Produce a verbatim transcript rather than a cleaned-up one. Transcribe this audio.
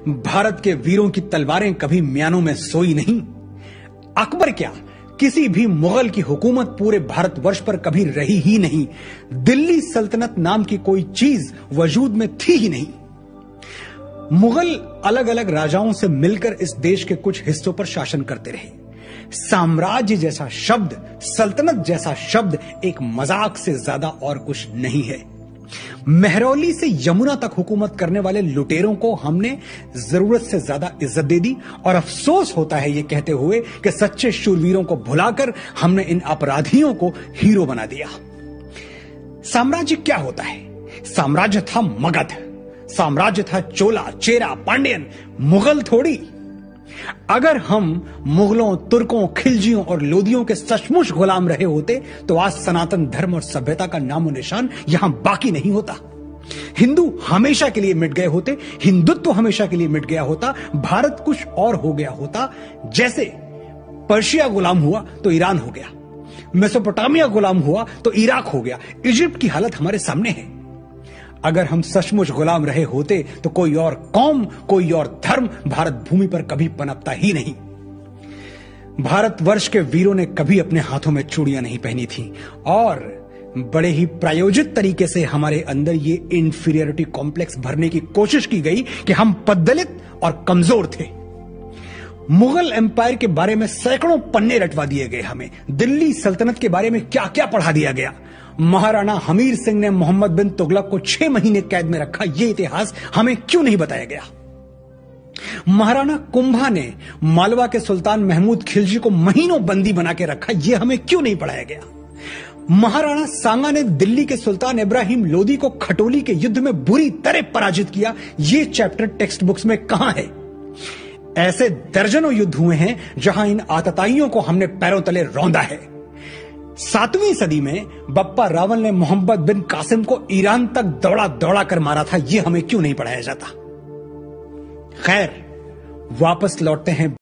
भारत के वीरों की तलवारें कभी म्यानों में सोई नहीं। अकबर क्या, किसी भी मुगल की हुकूमत पूरे भारतवर्ष पर कभी रही ही नहीं। दिल्ली सल्तनत नाम की कोई चीज वजूद में थी ही नहीं। मुगल अलग अलग राजाओं से मिलकर इस देश के कुछ हिस्सों पर शासन करते रहे। साम्राज्य जैसा शब्द, सल्तनत जैसा शब्द एक मजाक से ज्यादा और कुछ नहीं है। महरौली से यमुना तक हुकूमत करने वाले लुटेरों को हमने जरूरत से ज्यादा इज्जत दे दी और अफसोस होता है ये कहते हुए कि सच्चे शूरवीरों को भुलाकर हमने इन अपराधियों को हीरो बना दिया। साम्राज्य क्या होता है? साम्राज्य था मगध, साम्राज्य था चोला, चेरा, पांड्यन, मुगल थोड़ी। अगर हम मुगलों, तुर्कों, खिलजियों और लोदियों के सचमुच गुलाम रहे होते तो आज सनातन धर्म और सभ्यता का नामो निशान यहां बाकी नहीं होता। हिंदू हमेशा के लिए मिट गए होते, हिंदुत्व हमेशा के लिए मिट गया होता, भारत कुछ और हो गया होता। जैसे पर्शिया गुलाम हुआ तो ईरान हो गया, मेसोपोटामिया गुलाम हुआ तो इराक हो गया। इजिप्ट की हालत हमारे सामने है। अगर हम सचमुच गुलाम रहे होते तो कोई और कौम, कोई और धर्म भारत भूमि पर कभी पनपता ही नहीं। भारतवर्ष के वीरों ने कभी अपने हाथों में चूड़ियां नहीं पहनी थी और बड़े ही प्रायोजित तरीके से हमारे अंदर ये इंफीरियरिटी कॉम्प्लेक्स भरने की कोशिश की गई कि हम पद्दलित और कमजोर थे। मुगल एम्पायर के बारे में सैकड़ों पन्ने रटवा दिए गए हमें। दिल्ली सल्तनत के बारे में क्या क्या पढ़ा दिया गया। महाराणा हमीर सिंह ने मोहम्मद बिन तुगलक को छह महीने कैद में रखा, यह इतिहास हमें क्यों नहीं बताया गया। महाराणा कुंभा ने मालवा के सुल्तान महमूद खिलजी को महीनों बंदी बना के रखा, यह हमें क्यों नहीं पढ़ाया गया। महाराणा सांगा ने दिल्ली के सुल्तान इब्राहिम लोदी को खटोली के युद्ध में बुरी तरह पराजित किया, यह चैप्टर टेक्स्ट बुक्स में कहां है। ऐसे दर्जनों युद्ध हुए हैं जहां इन आतताइयों को हमने पैरों तले रौंदा है। सातवीं सदी में बप्पा रावल ने मोहम्मद बिन कासिम को ईरान तक दौड़ा दौड़ा कर मारा था, यह हमें क्यों नहीं पढ़ाया जाता। खैर, वापस लौटते हैं